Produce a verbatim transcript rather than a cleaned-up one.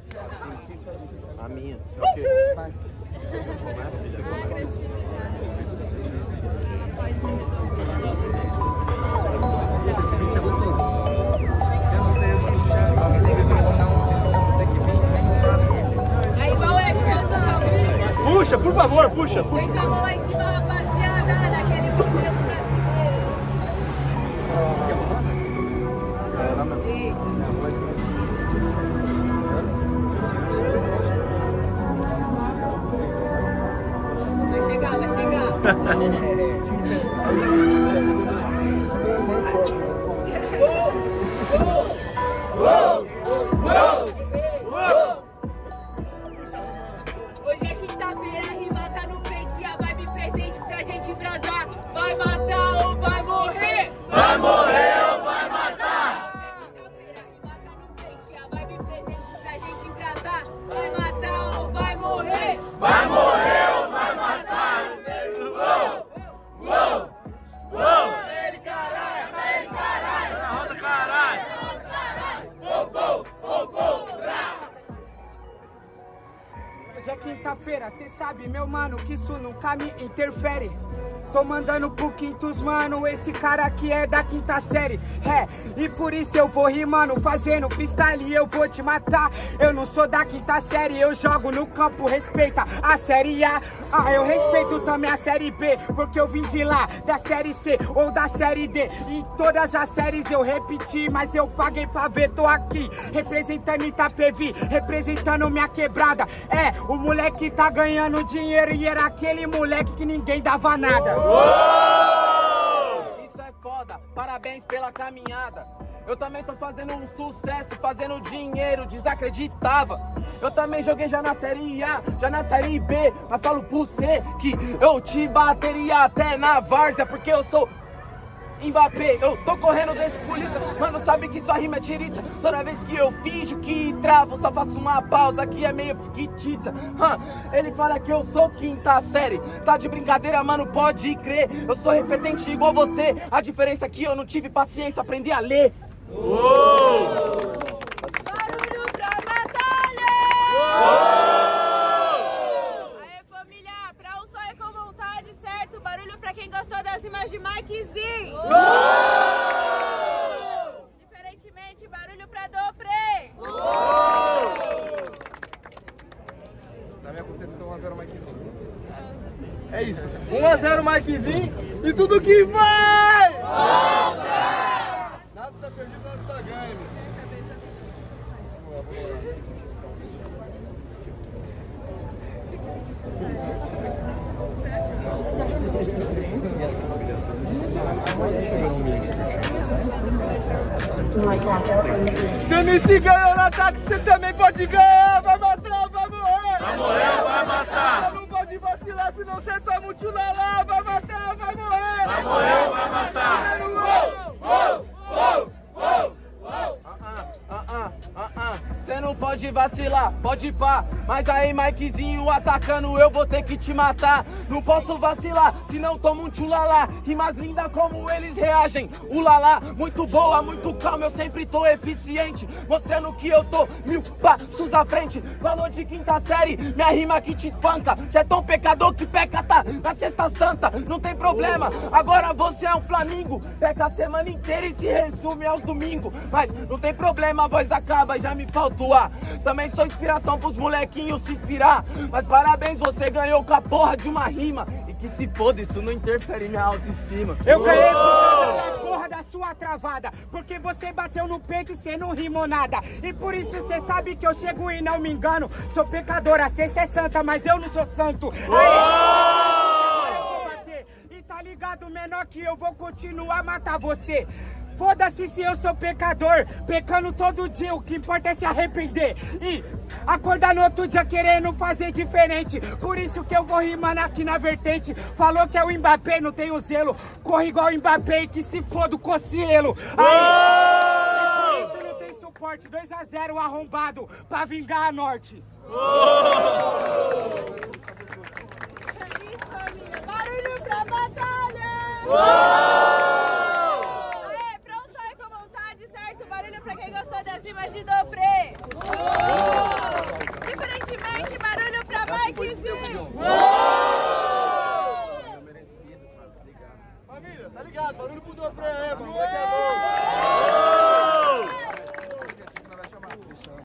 A minha. É o quê? Vai. Você começa? Esse beat é gostoso. Eu não sei o que já alguém tem que vir ou não. Tem que vir, vem. Aí, Baué, posso puxar o beat? Puxa, por favor, puxa, puxa. Senta a mão lá em cima, rapaziada, naquele modelo brasileiro. Vai chegar, vai chegar. Hoje é quinta-feira, a rima tá no peito e a vibe presente pra gente embrasar. Vai matar ou vai morrer? Vai morrer ou vai matar? Hoje é quinta-feira, a rima tá no peito e a vibe presente pra gente embrasar. Vai matar ou vai morrer? Vai morrer ou vai matar? Uou! Uou! Uou! Ele caralho! Ele caralho! Na roda caralho! Uou, uou, uou, uou! Hoje é quinta-feira, cê sabe, meu mano, que isso nunca me interfere. Tô mandando pro quintos, mano, esse cara aqui é da quinta série. É, e por isso eu vou rimando, fazendo freestyle e eu vou te matar. Eu não sou da quinta série, eu jogo no campo, respeita a série A. Ah, eu respeito também a série B, porque eu vim de lá, da série C ou da série D. Em todas as séries eu repeti, mas eu paguei pra ver, tô aqui representando Itapevi, representando minha quebrada. É, o moleque tá ganhando dinheiro e era aquele moleque que ninguém dava nada. Uou! Isso é foda, parabéns pela caminhada. Eu também tô fazendo um sucesso, fazendo dinheiro, desacreditava. Eu também joguei já na série A, já na série B, mas falo pro você que eu te bateria até na várzea, porque eu sou Mbappé. Eu tô correndo desse polícia, mano, sabe que sua rima é tiriça. Toda vez que eu finjo que travo, só faço uma pausa que é meio fictícia. Hum, ele fala que eu sou quinta série, tá de brincadeira, mano, pode crer. Eu sou repetente igual você, a diferença é que eu não tive paciência, aprendi a ler. Uou! Barulho pra batalha! Uou! Aê, família, pra um só é com vontade, certo? Barulho pra quem gostou das rimas de Mikezinho! Uou! Diferentemente, barulho pra Dopré! Uou! Na minha concepção, um a zero Mikezinho. É isso. um a zero Mikezinho e tudo que vai! Nada tá perdido, nada tá ganho. Boa, boa. Se o M C ganhou no ataque, você também pode ganhar. Vai matar ou vai morrer? Vai morrer ou vai matar? Você não pode vacilar, senão você toma um tchulalá. Vai matar ou vai morrer? Vai morrer ou vai matar? Uou! Uou! Uou! Uou! Uou! Ah, ah, ah, ah, ah. Cê não pode vacilar, pode pá. Mas aí, Mikezinho atacando, eu vou ter que te matar. Não posso vacilar, senão tomo um tchulalá. Rimas lindas como eles reagem, ulalá. Muito boa, muito calma, eu sempre tô eficiente, mostrando que eu tô mil passos à frente. Falou de quinta série, minha rima que te espanca. Cê é tão pecador que peca tá na sexta santa. Não tem problema, agora você é um flamingo. Peca a semana inteira e se resume aos domingos. Mas não tem problema, a voz acaba e já me falta o ar. Também sou inspiração pros molequinhos se inspirar. Mas parabéns, você ganhou com a porra de uma rima. E que se foda, isso não interfere em minha autoestima. Eu ganhei por causa da porra da sua travada, porque você bateu no peito e cê não rimou nada. E por isso cê sabe que eu chego e não me engano. Sou pecador, a sexta é santa, mas eu não sou santo. Aí, eu vou bater. E tá ligado, menor, que eu vou continuar a matar você. Foda-se se eu sou pecador, pecando todo dia, o que importa é se arrepender e acordar no outro dia querendo fazer diferente. Por isso que eu vou rimando aqui na vertente. Falou que é o Mbappé, não tem o zelo, corre igual o Mbappé e que se foda o Cossielo. Aí, por isso não tem suporte, dois a zero arrombado pra vingar a Norte. Barulho pra batalha! Aê, pra um só é com vontade, certo? Barulho pra quem gostou das rimas de Dopré! Mikezinho! Família, tá ligado? Barulho pro Dobré, mano.